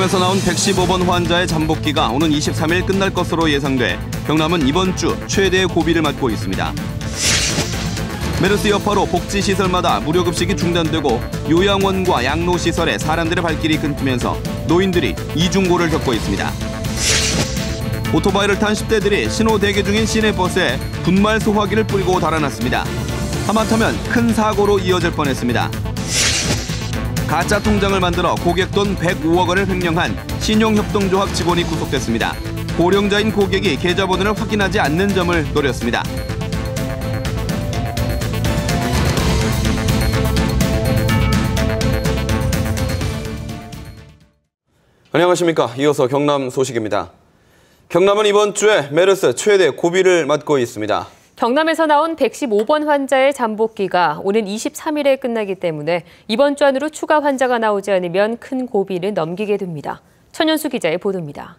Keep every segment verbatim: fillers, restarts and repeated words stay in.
경남에서 나온 백십오 번 환자의 잠복기가 오는 이십삼 일 끝날 것으로 예상돼 경남은 이번 주 최대의 고비를 맞고 있습니다. 메르스 여파로 복지시설마다 무료급식이 중단되고 요양원과 양로시설에 사람들의 발길이 끊기면서 노인들이 이중고를 겪고 있습니다. 오토바이를 탄 십 대들이 신호 대기 중인 시내버스에 분말 소화기를 뿌리고 달아났습니다. 하마터면 큰 사고로 이어질 뻔했습니다. 가짜 통장을 만들어 고객 돈 백오억 원을 횡령한 신용협동조합 직원이 구속됐습니다. 고령자인 고객이 계좌번호를 확인하지 않는 점을 노렸습니다. 안녕하십니까. 이어서 경남 소식입니다. 경남은 이번 주에 메르스 최대 고비를 맞고 있습니다. 경남에서 나온 백십오 번 환자의 잠복기가 오는 이십삼 일에 끝나기 때문에 이번 주 안으로 추가 환자가 나오지 않으면 큰 고비를 넘기게 됩니다. 천연수 기자의 보도입니다.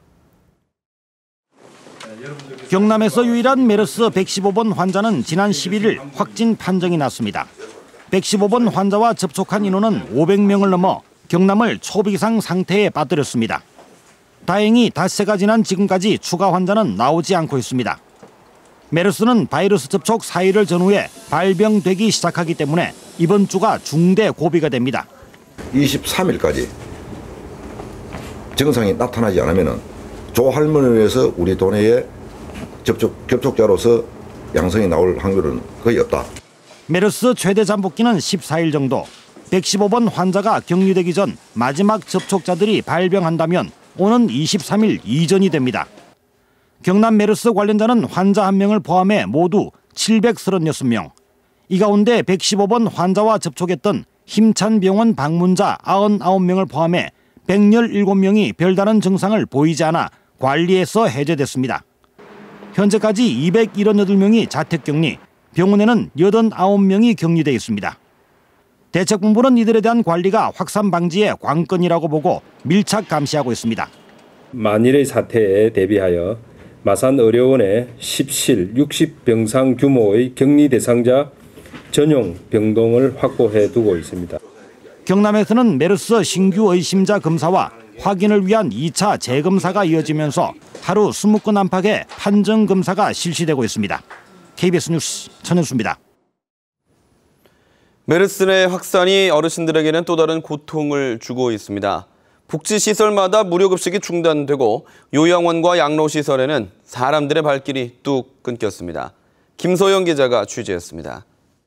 경남에서 유일한 메르스 백십오 번 환자는 지난 십일 일 확진 판정이 났습니다. 백십오 번 환자와 접촉한 인원은 오백 명을 넘어 경남을 초비상 상태에 빠뜨렸습니다. 다행히 닷새가 지난 지금까지 추가 환자는 나오지 않고 있습니다. 메르스는 바이러스 접촉 사 일을 전후에 발병되기 시작하기 때문에 이번 주가 중대 고비가 됩니다. 이십삼 일까지 증상이 나타나지 않으면 조할머니에서 우리 도내에 접촉, 접촉자로서 양성이 나올 확률은 거의 없다. 메르스 최대 잠복기는 십사 일 정도. 백십오 번 환자가 격리되기 전 마지막 접촉자들이 발병한다면 오는 이십삼 일 이전이 됩니다. 경남 메르스 관련자는 환자 한 명을 포함해 모두 칠백삼십육 명. 이 가운데 백십오 번 환자와 접촉했던 힘찬병원 방문자 구십구 명을 포함해 백십칠 명이 별다른 증상을 보이지 않아 관리에서 해제됐습니다. 현재까지 이백칠십팔 명이 자택격리, 병원에는 팔십구 명이 격리돼 있습니다. 대책본부는 이들에 대한 관리가 확산 방지의 관건이라고 보고 밀착 감시하고 있습니다. 만일의 사태에 대비하여 마산의료원에 십실 육십 병상 규모의 격리 대상자 전용 병동을 확보해 두고 있습니다. 경남에서는 메르스 신규 의심자 검사와 확인을 위한 이 차 재검사가 이어지면서 하루 이십 건 안팎의 판정 검사가 실시되고 있습니다. 케이비에스 뉴스 천연수입니다. 메르스 내 확산이 어르신들에게는 또 다른 고통을 주고 있습니다. 복지시설마다 무료급식이 중단되고 요양원과 양로시설에는 사람들의 발길이 뚝 끊겼습니다. 김소영 기자가 취재했습니다.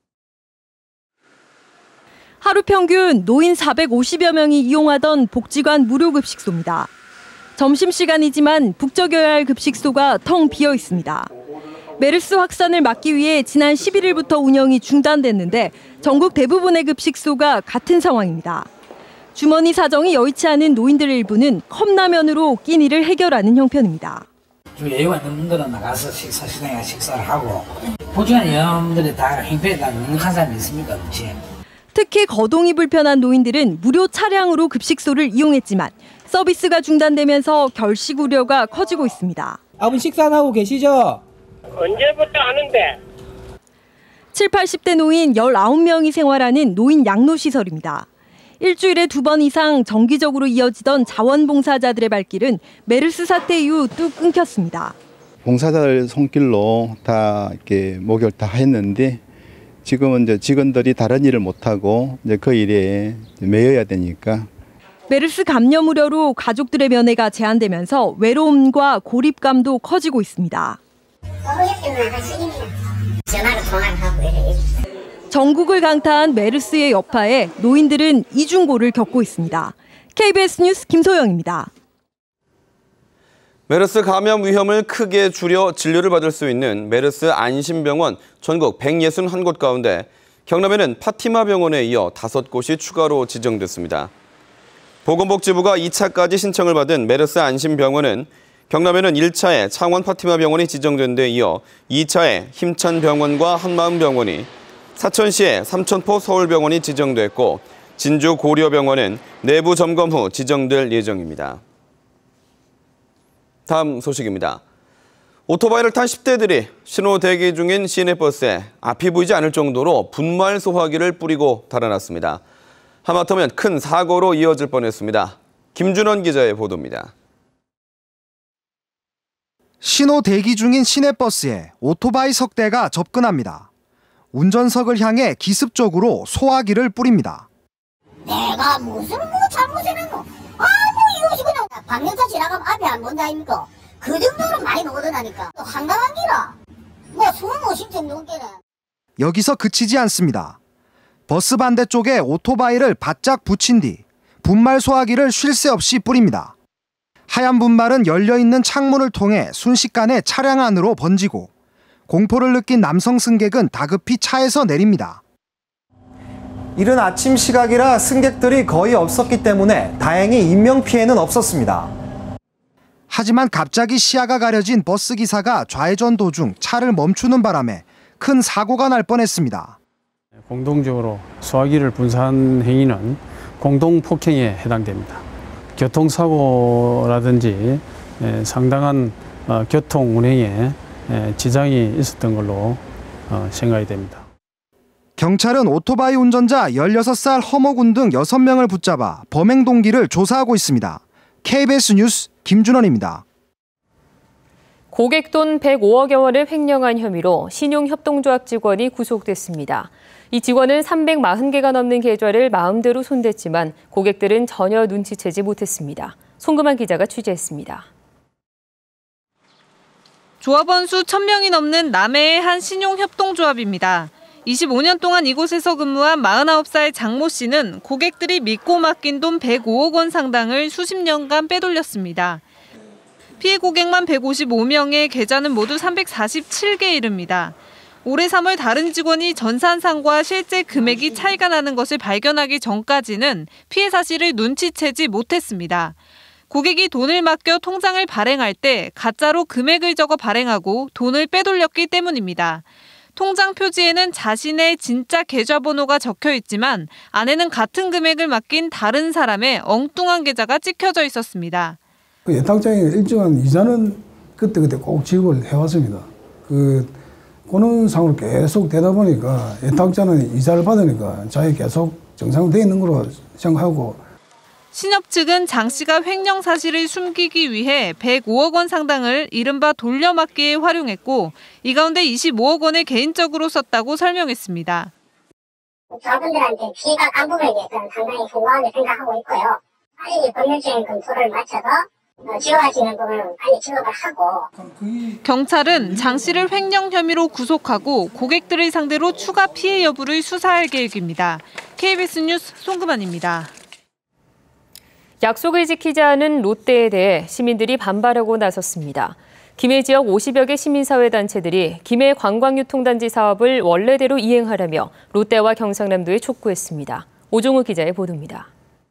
하루 평균 노인 사백오십여 명이 이용하던 복지관 무료급식소입니다. 점심시간이지만 북적여야 할 급식소가 텅 비어 있습니다. 메르스 확산을 막기 위해 지난 십일 일부터 운영이 중단됐는데 전국 대부분의 급식소가 같은 상황입니다. 주머니 사정이 여의치 않은 노인들 일부는 컵라면으로 끼니를 해결하는 형편입니다. 좀 여유가 있는 분들은 나가서 식사 시장에 식사를 하고 보증한 여러분들이 다 행패에 다 넉넉한 사람이 있습니까? 그렇지? 특히 거동이 불편한 노인들은 무료 차량으로 급식소를 이용했지만 서비스가 중단되면서 결식 우려가 커지고 있습니다. 아버님 식사는 하고 계시죠? 언제부터 하는데? 칠십, 팔십 대 노인 열아홉 명이 생활하는 노인 양로시설입니다. 일주일에 두 번 이상 정기적으로 이어지던 자원봉사자들의 발길은 메르스 사태 이후 뚝 끊겼습니다. 봉사자들 손길로 다 이렇게 목욕을 다 했는데 지금은 이제 직원들이 다른 일을 못하고 이제 그 일에 매여야 되니까. 메르스 감염 우려로 가족들의 면회가 제한되면서 외로움과 고립감도 커지고 있습니다. 전국을 강타한 메르스의 여파에 노인들은 이중고를 겪고 있습니다. 케이비에스 뉴스 김소영입니다. 메르스 감염 위험을 크게 줄여 진료를 받을 수 있는 메르스 안심병원 전국 백육십일 곳 가운데 경남에는 파티마 병원에 이어 다섯 곳이 추가로 지정됐습니다. 보건복지부가 이 차까지 신청을 받은 메르스 안심병원은 경남에는 일 차에 창원 파티마 병원이 지정된 데 이어 이 차에 힘찬병원과 한마음병원이, 사천시에 삼천포 서울병원이 지정됐고 진주 고려병원은 내부 점검 후 지정될 예정입니다. 다음 소식입니다. 오토바이를 탄 십 대들이 신호 대기 중인 시내버스에 앞이 보이지 않을 정도로 분말 소화기를 뿌리고 달아났습니다. 하마터면 큰 사고로 이어질 뻔했습니다. 김준원 기자의 보도입니다. 신호 대기 중인 시내버스에 오토바이 석 대가 접근합니다. 운전석을 향해 기습적으로 소화기를 뿌립니다. 내가 무슨 뭐 잘못해놨노? 아뭐 이것이 그냥 방향차 지나가면 앞에 안 본다 아닙니까? 그 정도로 많이 오더라니까. 또 황당한 기라. 뭐 숨을 못 쉴 정도겠네. 여기서 그치지 않습니다. 버스 반대쪽에 오토바이를 바짝 붙인 뒤 분말 소화기를 쉴 새 없이 뿌립니다. 하얀 분말은 열려있는 창문을 통해 순식간에 차량 안으로 번지고 공포를 느낀 남성 승객은 다급히 차에서 내립니다. 이른 아침 시각이라 승객들이 거의 없었기 때문에 다행히 인명피해는 없었습니다. 하지만 갑자기 시야가 가려진 버스기사가 좌회전 도중 차를 멈추는 바람에 큰 사고가 날 뻔했습니다. 공동적으로 소화기를 분사한 행위는 공동폭행에 해당됩니다. 교통사고라든지 상당한 교통 운행에 지장이 있었던 걸로 생각이 됩니다. 경찰은 오토바이 운전자 열여섯 살 허모군 등 여섯 명을 붙잡아 범행 동기를 조사하고 있습니다. 케이비에스 뉴스 김준원입니다. 고객 돈 백오억여 원을 횡령한 혐의로 신용협동조합 직원이 구속됐습니다. 이 직원은 삼백사십 개가 넘는 계좌를 마음대로 손댔지만 고객들은 전혀 눈치채지 못했습니다. 송금환 기자가 취재했습니다. 조합원 수 천 명이 넘는 남해의 한 신용협동조합입니다. 이십오 년 동안 이곳에서 근무한 마흔아홉 살 장모 씨는 고객들이 믿고 맡긴 돈 백오억 원 상당을 수십 년간 빼돌렸습니다. 피해 고객만 백오십오 명의 계좌는 모두 삼백사십칠 개에 이릅니다. 올해 삼월 다른 직원이 전산상과 실제 금액이 차이가 나는 것을 발견하기 전까지는 피해 사실을 눈치채지 못했습니다. 고객이 돈을 맡겨 통장을 발행할 때 가짜로 금액을 적어 발행하고 돈을 빼돌렸기 때문입니다. 통장 표지에는 자신의 진짜 계좌번호가 적혀 있지만 안에는 같은 금액을 맡긴 다른 사람의 엉뚱한 계좌가 찍혀져 있었습니다. 예탁장에 일정한 이자는 그때그때 꼭 지급을 해왔습니다. 그 권한상으로 계속 되다 보니까 예탁자는 이자를 받으니까 자기 계속 정상돼 있는 걸로 생각하고. 신협 측은 장 씨가 횡령 사실을 숨기기 위해 백오억 원 상당을 이른바 돌려막기에 활용했고 이 가운데 이십오억 원을 개인적으로 썼다고 설명했습니다. 저분들한테 피해가 깜부분에 대해서는 상당히 소소하게 생각하고 있고요. 빨리 법률적인 검토를 마쳐서 지급할 수 있는 부분은 빨리 지급을 하고. 경찰은 장 씨를 횡령 혐의로 구속하고 고객들을 상대로 추가 피해 여부를 수사할 계획입니다. 케이비에스 뉴스 송금환입니다. 약속을 지키지 않은 롯데에 대해 시민들이 반발하고 나섰습니다. 김해 지역 오십여 개 시민사회단체들이 김해 관광유통단지 사업을 원래대로 이행하라며 롯데와 경상남도에 촉구했습니다. 오종우 기자의 보도입니다.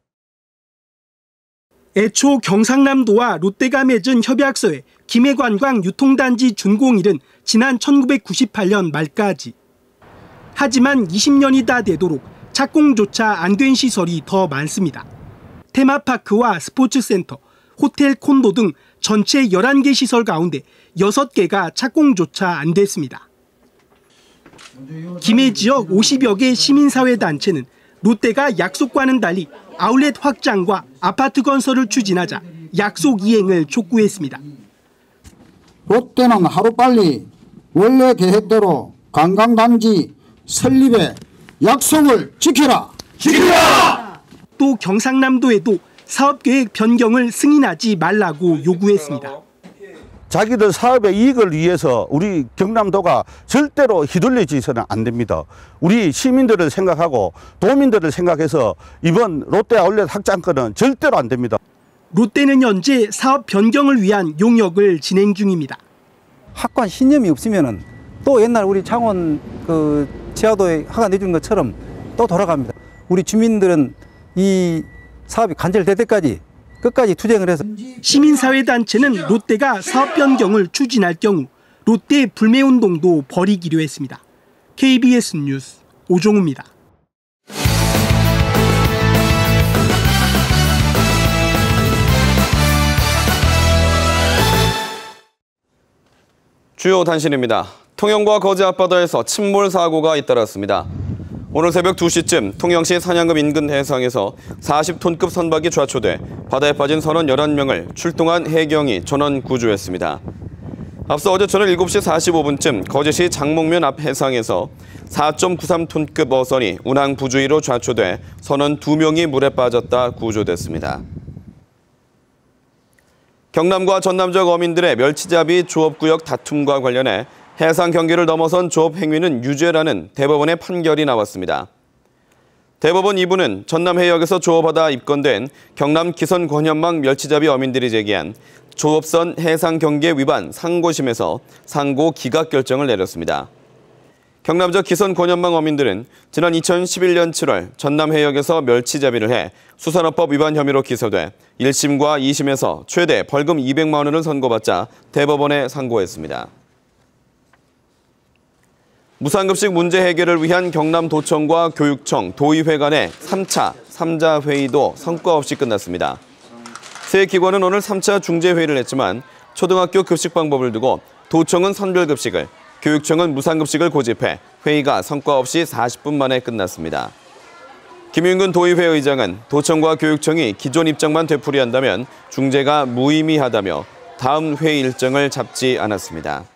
애초 경상남도와 롯데가 맺은 협약서에 김해관광유통단지 준공일은 지난 천구백구십팔 년 말까지. 하지만 이십 년이 다 되도록 착공조차 안 된 시설이 더 많습니다. 테마파크와 스포츠센터, 호텔, 콘도 등 전체 열한 개 시설 가운데 여섯 개가 착공조차 안 됐습니다. 김해 지역 오십여 개 시민사회단체는 롯데가 약속과는 달리 아울렛 확장과 아파트 건설을 추진하자 약속 이행을 촉구했습니다. 롯데는 하루빨리 원래 계획대로 관광단지 설립에 약속을 지켜라! 지켜라! 또 경상남도에도 사업계획 변경을 승인하지 말라고 요구했습니다. 자기들 사업의 이익을 위해서 우리 경남도가 절대로 휘둘려지서는 안 됩니다. 우리 시민들을 생각하고 도민들을 생각해서 이번 롯데 아울렛 확장권은 절대로 안 됩니다. 롯데는 현재 사업 변경을 위한 용역을 진행 중입니다. 확관 신념이 없으면은 또 옛날 우리 창원 그 지하도에 허가 내준 것처럼 또 돌아갑니다. 우리 주민들은 이 사업이 간절될 때까지 끝까지 투쟁을 해서. 시민사회단체는 롯데가 사업 변경을 추진할 경우 롯데 불매운동도 벌이기로 했습니다. 케이비에스 뉴스 오종우입니다. 주요 단신입니다. 통영과 거제 앞바다에서 침몰 사고가 잇따랐습니다. 오늘 새벽 두 시쯤 통영시 산양읍 인근 해상에서 사십 톤급 선박이 좌초돼 바다에 빠진 선원 열한 명을 출동한 해경이 전원 구조했습니다. 앞서 어제 저녁 일곱 시 사십오 분쯤 거제시 장목면 앞 해상에서 사 점 구삼 톤급 어선이 운항 부주의로 좌초돼 선원 두 명이 물에 빠졌다 구조됐습니다. 경남과 전남 지역 어민들의 멸치잡이 조업구역 다툼과 관련해 해상 경계를 넘어선 조업 행위는 유죄라는 대법원의 판결이 나왔습니다. 대법원 이 부는 전남 해역에서 조업하다 입건된 경남 기선 권현망 멸치잡이 어민들이 제기한 조업선 해상 경계 위반 상고심에서 상고 기각 결정을 내렸습니다. 경남 지역 기선 권현망 어민들은 지난 이천십일 년 칠월 전남 해역에서 멸치잡이를 해 수산업법 위반 혐의로 기소돼 일 심과 이 심에서 최대 벌금 이백만 원을 선고받자 대법원에 상고했습니다. 무상급식 문제 해결을 위한 경남도청과 교육청, 도의회 간의 삼 차 삼자 회의도 성과 없이 끝났습니다. 세 기관은 오늘 삼 차 중재회의를 했지만 초등학교 급식 방법을 두고 도청은 선별급식을, 교육청은 무상급식을 고집해 회의가 성과 없이 사십 분 만에 끝났습니다. 김윤근 도의회 의장은 도청과 교육청이 기존 입장만 되풀이한다면 중재가 무의미하다며 다음 회의 일정을 잡지 않았습니다.